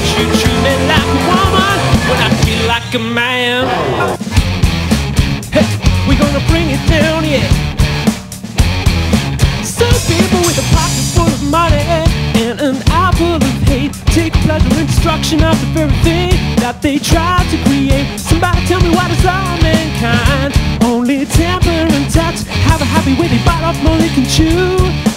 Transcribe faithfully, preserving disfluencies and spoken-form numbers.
you treat me like a woman when I feel like a man. Hey, we gonna bring it down, yeah. Some people with a pocket full of money and an eye full of hate take pleasure in destruction of the very thing that they try to create. Somebody tell me, why does all mankind only temper and touch? Have a happy way they bite off more they can chew?